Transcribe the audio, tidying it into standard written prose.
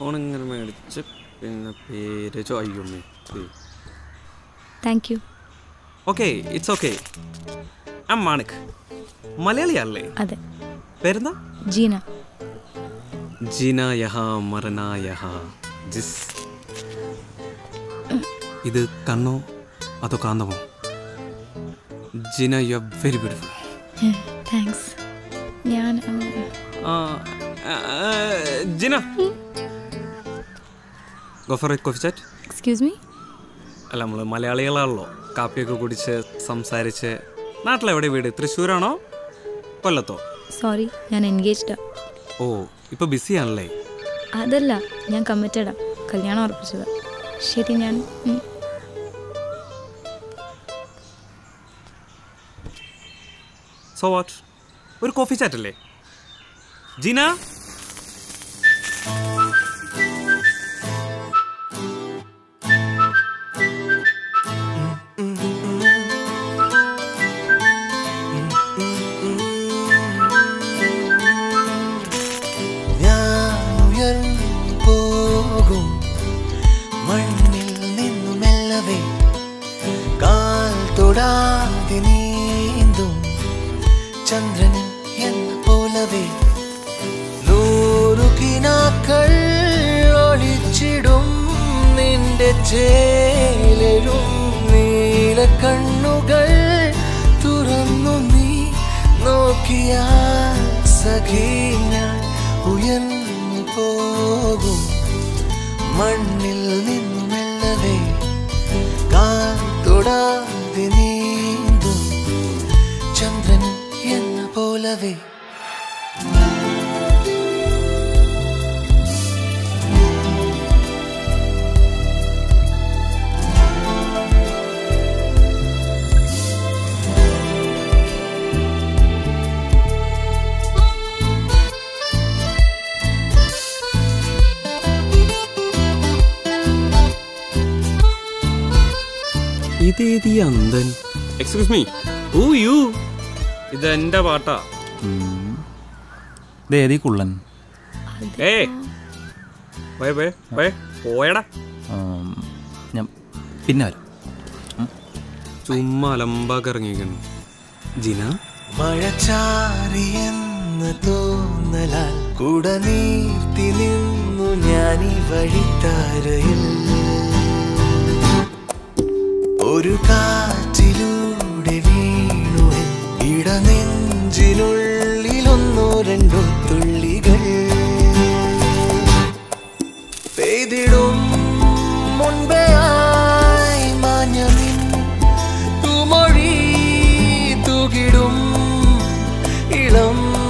ഓണിങ്ങനെ മേടിച്ച് പിന്നെ പേര് ചോയ്യുമ്മേ. Thank you. Okay, it's okay. I am Manik. മലയാളിയല്ലേ? അതെ. പേരെന്താ? ജീന. ജീന യഹാ മറന യഹാ ജിസ്. ഇത് കണ്ണോ അതോ കാന്തമോ? Jeena you are very beautiful. Thanks. ഞാൻ Jeena go for a coffee chat. Excuse me. അല്ല, നമ്മൾ മലയാളികളാണല്ലോ, കാപ്പിയൊക്കെ കുടിച്ച് സംസാരിച്ച്. നാട്ടിലെവിടെ വീട്? തൃശ്ശൂരാണോ കൊല്ലത്തോ? സോറി, ഞാൻ എൻഗേജ്ഡാ. ഓ, ഇപ്പോൾ ബിസി ആണല്ലേ? അതല്ല, ഞാൻ കമ്മിറ്റഡാ. കല്യാണം ഉറപ്പിച്ചതാ. ശരി, ഞാൻ സോ വാട്ട്? ഒരു കോഫി ചാറ്റ് അല്ലേ ജീന? ചന്ദ്രൻ എന്ന പോലവേ നൂറുകിനാക്കൾ ഒളിച്ചിടും നിന്റെ ചേലും നീല കണ്ണുകൾ തുറന്നു നീ നോക്കിയ സഖി ഞാൻ ഉയർന്നു പോകും മണ്ണിൽ നിന്നു മെല്ലവേ കാത്തൊടാതെ നീന്തും ചന്ദ്രൻ എന്ന പോലവേ. ഇതേതി അന്തൻ? Excuse me, who you? ഇതെന്റെ പാട്ടാ. ഇതേതി കുള്ളൻ? പോയടാ. ഞാൻ പിന്നെ വരാം. ചുമ്മാ അലമ്പാക്കി ഇറങ്ങിയിരിക്കുന്നു. ജിന മഴച്ചാറിയെന്ന് തോന്നലാൽ കുട നീർത്തി നിന്നു ഞാനീ വഴിത്താരയിൽ ഒരു കാറ്റിലൂടെ വീണു ഇടനെഞ്ചിനുള്ളിലൊന്നോ രണ്ടോ തുള്ളികൾ പെയ്തിടും മുൻപേ ആയി മാഞ്ഞമിൻ തുമൊഴി തൂകിടും ഇളം